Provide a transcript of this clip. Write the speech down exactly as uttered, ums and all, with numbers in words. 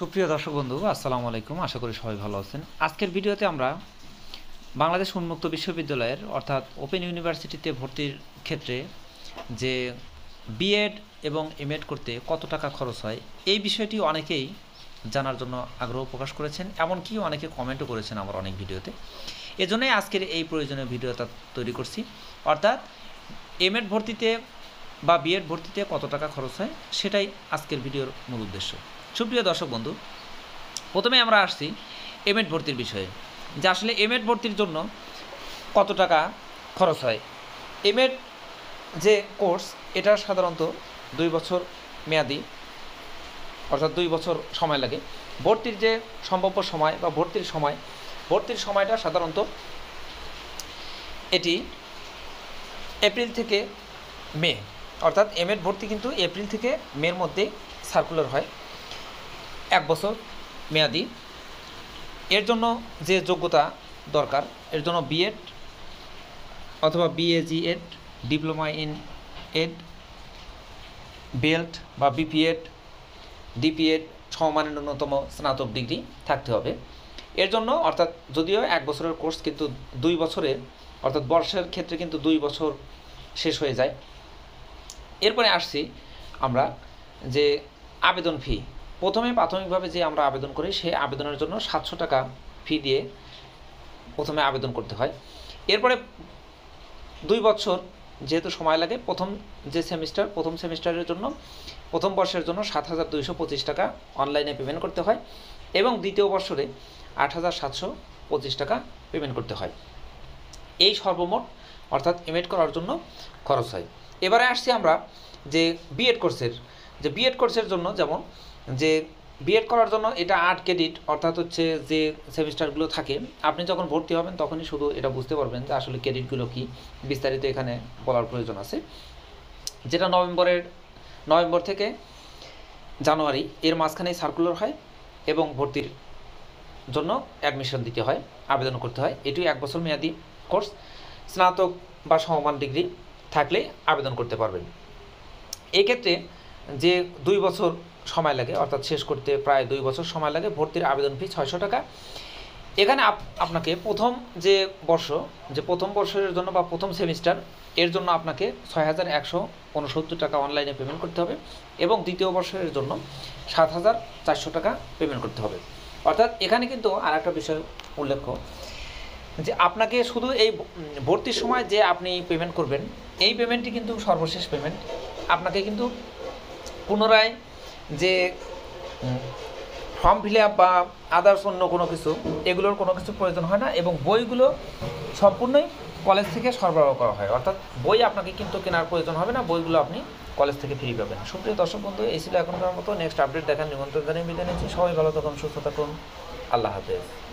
সুপ্রিয় দর্শক বন্ধু আসসালামু আলাইকুম। আশা করি সবাই ভালো আছেন। আজকের ভিডিওতে আমরা বাংলাদেশ উন্মুক্ত বিশ্ববিদ্যালয়ের অর্থাৎ ওপেন ইউনিভার্সিটিতে ভর্তির ক্ষেত্রে যে বিএড এবং এমএড করতে কত টাকা খরচ হয় এই বিষয়টি অনেকেই জানার জন্য আগ্রহ প্রকাশ করেছেন, এমনকি অনেকে কমেন্টও করেছেন আমার অনেক ভিডিওতে। এজন্যই আজকের এই প্রয়োজনীয় ভিডিওটা তৈরি করছি, অর্থাৎ এমএড ভর্তিতে বা বিএড ভর্তিতে কত টাকা খরচ হয় সেটাই আজকের ভিডিওর মূল উদ্দেশ্য। সুপ্রিয় দর্শক বন্ধু, প্রথমে আমরা আসছি এমএড ভর্তির বিষয়ে, যে আসলে এমএড ভর্তির জন্য কত টাকা খরচ হয়। এমএড যে কোর্স এটা সাধারণত দুই বছর মেয়াদি, অর্থাৎ দুই বছর সময় লাগে। ভর্তির যে সম্ভাব্য সময় বা ভর্তির সময় ভর্তির সময়টা সাধারণত এটি এপ্রিল থেকে মে, অর্থাৎ এমএড ভর্তি কিন্তু এপ্রিল থেকে মের মধ্যে সার্কুলার হয়, এক বছর মেয়াদি। এর জন্য যে যোগ্যতা দরকার, এর জন্য বিএড অথবা বিএজিএড, ডিপ্লোমা ইন এড, বেল্ট বা বিপিএড, ডিপিএড সমমানের ন্যূনতম স্নাতক ডিগ্রি থাকতে হবে। এর জন্য অর্থাৎ যদিও এক বছরের কোর্স, কিন্তু দুই বছরের অর্থাৎ বর্ষের ক্ষেত্রে কিন্তু দুই বছর শেষ হয়ে যায়। এরপরে আসছি আমরা যে আবেদন ফি। প্রথমে প্রাথমিকভাবে যে আমরা আবেদন করি সেই আবেদনের জন্য সাতশো টাকা ফি দিয়ে প্রথমে আবেদন করতে হয়। এরপরে দুই বছর যেহেতু সময় লাগে, প্রথম যে সেমিস্টার প্রথম সেমিস্টারের জন্য প্রথম বর্ষের জন্য সাত হাজার দুইশো পঁচিশ টাকা অনলাইনে পেমেন্ট করতে হয় এবং দ্বিতীয় বর্ষরে আট হাজার সাতশো পঁচিশ টাকা পেমেন্ট করতে হয়। এই সর্বমোট অর্থাৎ এমএড করার জন্য খরচ হয়। এবারে আসছি আমরা যে বিএড কোর্সের যে বিএড কোর্সের জন্য, যেমন যে বিএড করার জন্য এটা আট ক্রেডিট, অর্থাৎ হচ্ছে যে সেমিস্টারগুলো থাকে, আপনি যখন ভর্তি হবেন তখনই শুধু এটা বুঝতে পারবেন যে আসলে ক্রেডিটগুলো কী, বিস্তারিত এখানে বলার প্রয়োজন আছে। যেটা নভেম্বরের নভেম্বর থেকে জানুয়ারি এর মাঝখানেই সার্কুলার হয় এবং ভর্তির জন্য অ্যাডমিশন দিতে হয়, আবেদন করতে হয়। এটি এক বছর মেয়াদি কোর্স, স্নাতক বা সমমান ডিগ্রি থাকলে আবেদন করতে পারবেন। এই ক্ষেত্রে যে দুই বছর সময় লাগে, অর্থাৎ শেষ করতে প্রায় দুই বছর সময় লাগে। ভর্তির আবেদন ফি ছয়শো টাকা। এখানে আপনাকে প্রথম যে বর্ষ যে প্রথম বর্ষের জন্য বা প্রথম সেমিস্টার এর জন্য আপনাকে ছয় হাজার একশো উনসত্তর টাকা অনলাইনে পেমেন্ট করতে হবে এবং দ্বিতীয় বর্ষের জন্য সাত হাজার চারশো টাকা পেমেন্ট করতে হবে। অর্থাৎ এখানে কিন্তু আর একটা বিষয় উল্লেখ্য, যে আপনাকে শুধু এই ভর্তির সময় যে আপনি পেমেন্ট করবেন, এই পেমেন্টটি কিন্তু সর্বশেষ পেমেন্ট। আপনাকে কিন্তু পুনরায় যে ফর্ম ফিল আপ বা আদার্স অন্য কোনো কিছু, এগুলোর কোনো কিছু প্রয়োজন হয় না এবং বইগুলো সম্পূর্ণই কলেজ থেকে সরবরাহ করা হয়, অর্থাৎ বই আপনাকে কিন্তু কেনার প্রয়োজন হবে না, বইগুলো আপনি কলেজ থেকে ফ্রি পাবেন। সুপ্রিয় দর্শক বন্ধু, এই ছিল এখনকার মতো। নেক্সট আপডেট দেখার নিমন্ত্রণ জানিয়ে বিদায় নিচ্ছি। সবাই ভালো থাকুন, সুস্থ থাকুন, আল্লাহ হাফেজ।